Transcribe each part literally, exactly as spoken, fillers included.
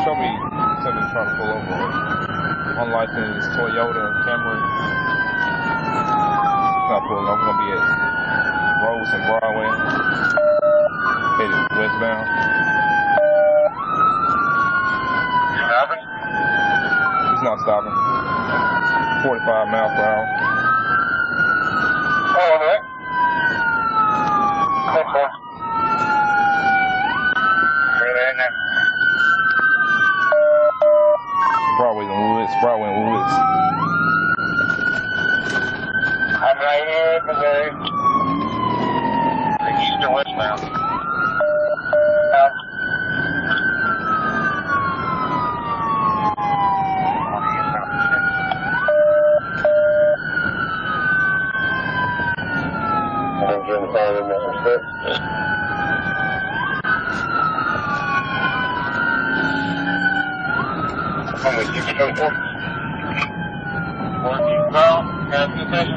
Somebody, somebody trying to pull over an unlicensed Toyota Camry. Not pulling over, gonna be at Rose and Broadway. Headed westbound. Stopping? He's not stopping. forty-five miles per hour. Oh, all right. Okay. Right now. Broadway and Woods. Broadway and Woods. I'm right here for the, the east or westbound. Um, I'm with you, twenty-four. Working well, gas station.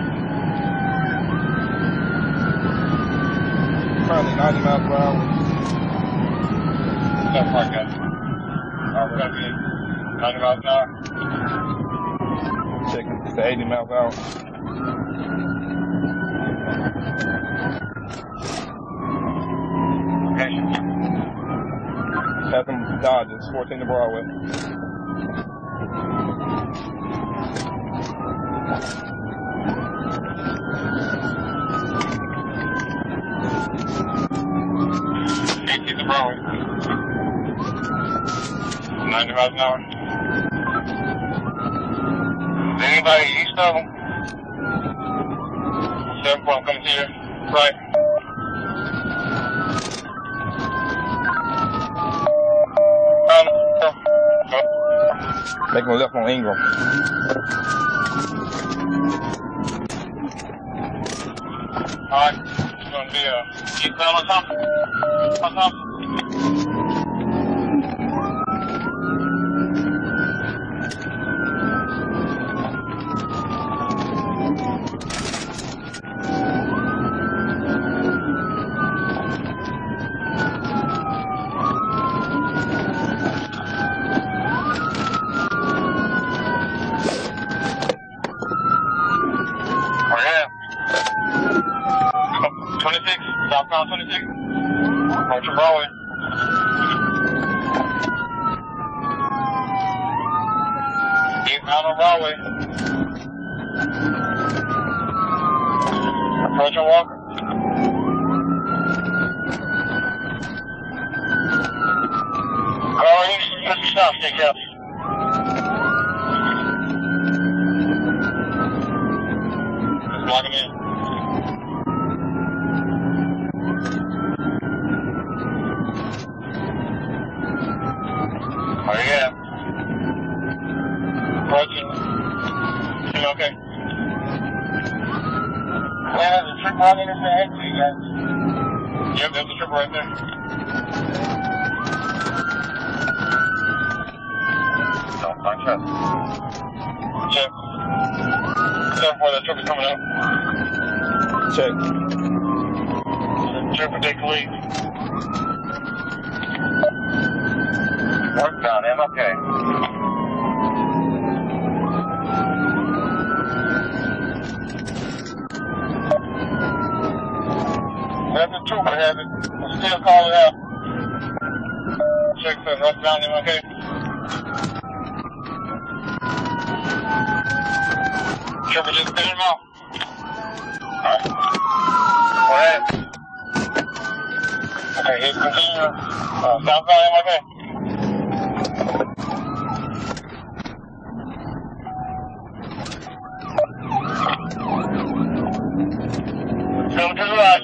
Probably ninety miles per hour. Stuff like that. Uh, we're going to be ninety miles an hour. Check to eighty miles per hour. Okay. Have them Dodges, fourteen to Broadway. eighteen to Broadway. ninety miles an hour. Is anybody east of them? seven point coming to you. Right. Um, Making a left on Ingram. Alright, it's going to be a eastbound on top. On top. twenty-six, southbound twenty-six, approaching Broadway. Eastbound on Broadway. Approaching Walker. Calling, put the stop stick up. Just blocking in. Oh yeah. Approaching. You okay? Yeah, there's a triple on the interstate for you guys. Yep, there's a triple right there. Don't punch up. Check. Check where the triple's coming up. Check. The triple take the lead. Northbound, M L K. That's the trooper has it. We'll still call it out. Check for northbound, M L K. Trooper just spin him out. Alright. Go ahead. Okay, he's continue. Uh, southbound, M L K. Come to the right.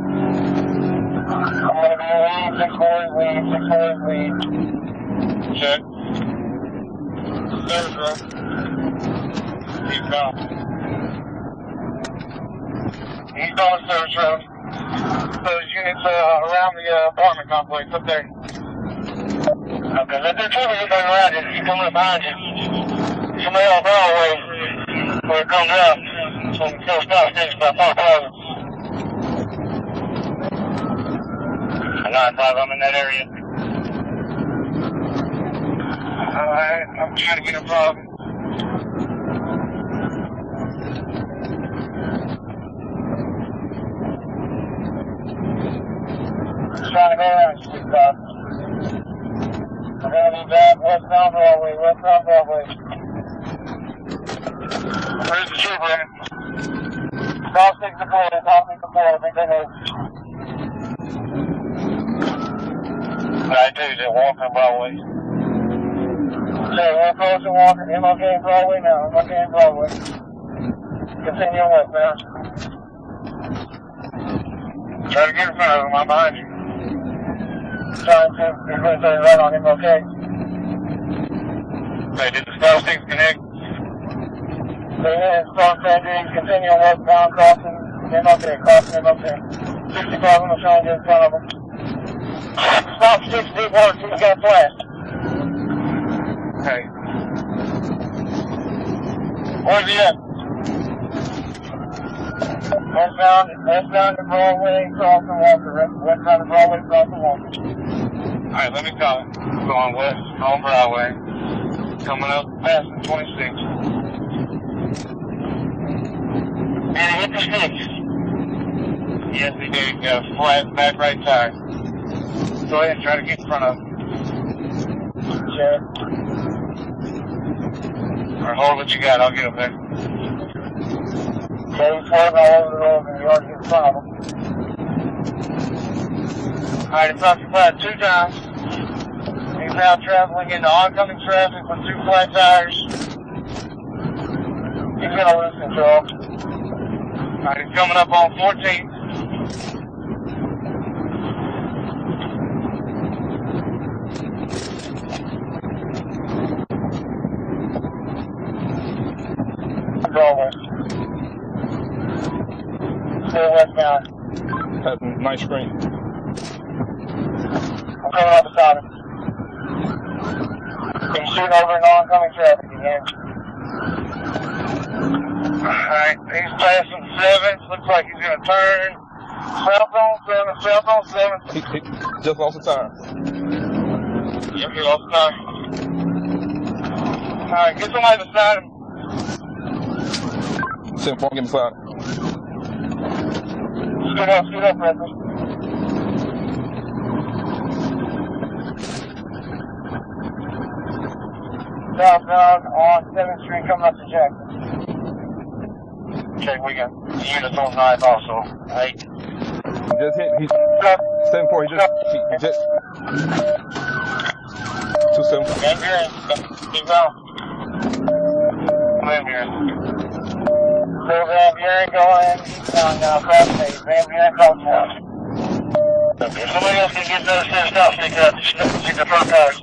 I'm gonna go lead, six boys lead, six boys lead. Check. Service road. Eastbound. Eastbound service road. Those units uh, around the uh, apartment complex up there. Okay, let their traffic get back around you. He's coming up behind you. Somebody else Broadway where it comes out. So we can still stop things by four thousand. nine five, I'm in that area. Trying to get in front of him. Trying to go around street stop. We're going to be back westbound Broadway, westbound Broadway. Where's the trooper at? Stop six to four, stop six to four, I think they know. I do, they're walking Broadway. Okay, we're close to walking, M L K Broadway now, M L K Broadway. Continue westbound. Try to get in front of them, I'm behind you. Trying to, you're going to say right on M L K. Okay, did the stop six connect? They hit stop six, continue westbound, crossing M L K, crossing M L K. sixty-five, I'm going to try and get in front of them. Stop six, deep one, he's got a flash. Okay. Where's he at? Westbound, westbound to Broadway, crossing Walker. Westbound to Broadway, crossing Walker. Alright, let me call it. Going west on Broadway. Coming up past the twenty-six. And he hit the sticks. Yes, he did. He got a flat back right tire. Go ahead and try to get in front of him. Check. Or hold what you got, I'll get him there. Okay, he's swerving all over the road and you already get in front of him. Alright, it's off your flat two times. He's now traveling into oncoming traffic with two flat tires. He's gonna lose control. Alright, he's coming up on fourteen. Broadway. Still westbound. That's a nice screen. I'm coming up beside him. He's shooting over in oncoming traffic again. Alright, he's passing seven. Looks like he's gonna turn. South on seven, south on seven. He, he just lost the tire. Yep, he lost the tire. Alright, get somebody beside him. Send for him, get beside him. Scoot up, scoot up, Redman. Southbound on seventh Street coming up to Jackson. Okay, we got units on ninth also. Eight. He just hit, he's seven four, he just, he just, two seven four. Van Buren, keep going. Van Buren. So Van Buren going eastbound now, cross eight. Van Buren cross one. If somebody else can get those ten stop stick up, see the front cars.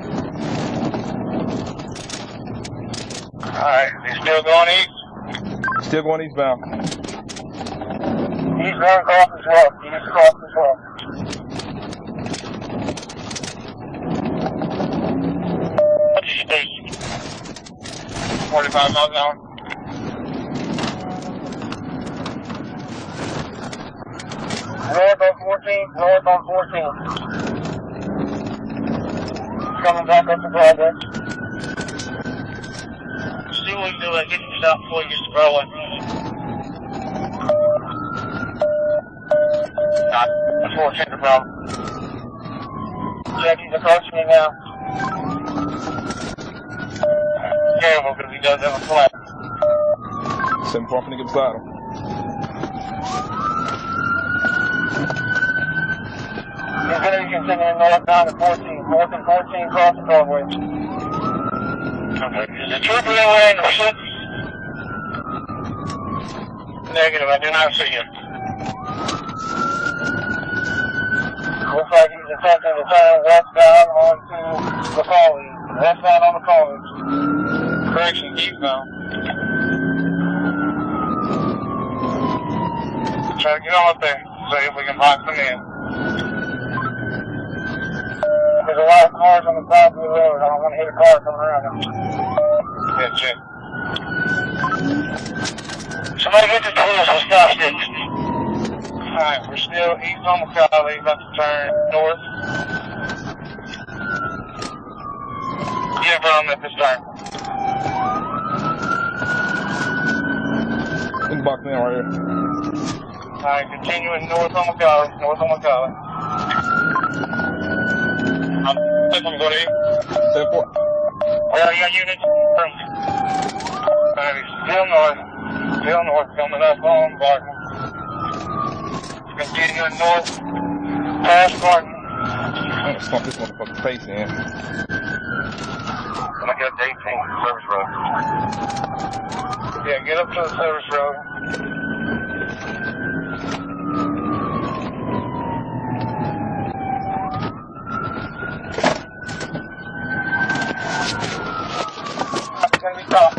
Alright, is he still going east? Still going eastbound. He's going across as well. He's across as well. What's your speed? forty-five miles an hour. North on fourteen, north on fourteen. Coming back up to Broadway. See what we can do about getting stopped before he gets to Broadway. Not before it's in the problem. Check, he's approaching me now. Careful, because he does have a flat. seven four, I'm gonna get beside him. He's going to be continuing northbound to fourteen. North and fourteen crossing Broadway. Okay. Is the trooper anywhere in the pursuit? Negative, I do not see him. Looks like he's attempting to turn westbound onto the college. Westbound on the college. Correction, eastbound. Try to get on up there, see if we can box them in. There's a lot of cars on the side of the road. I don't want to hit a car coming around them. Yeah, check. Somebody get the tools and stop sticks. Alright, we're still east on the college, about to turn north. Yeah, jumping on at this time. I'm boxing in right here. Alright, continuing north on McCall, north on McCall. I'm going to eight. Step four. Well, you got units from Alright, still north. Still north, coming up on Barton. Continuing north, past Barton. I'm gonna stomp this motherfucker's face in. When I get up to eighteen, service road. Yeah, get up to the service road. It's gonna be tough.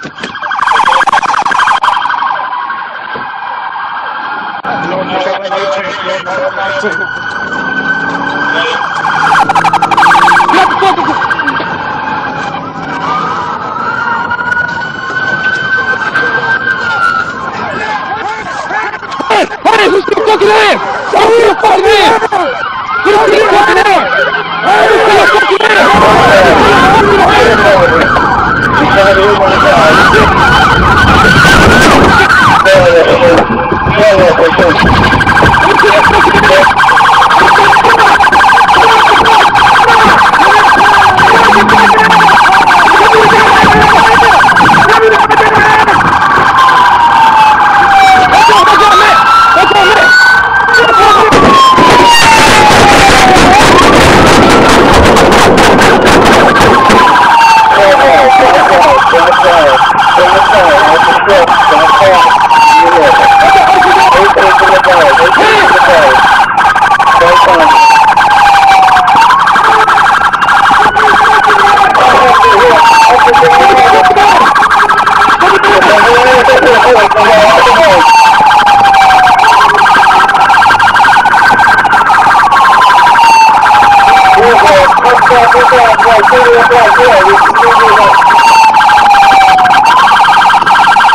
Hey, who's the fucking ass? Who's the fucking ass? Who's the fucking ass? Hey, who's the fucking ass?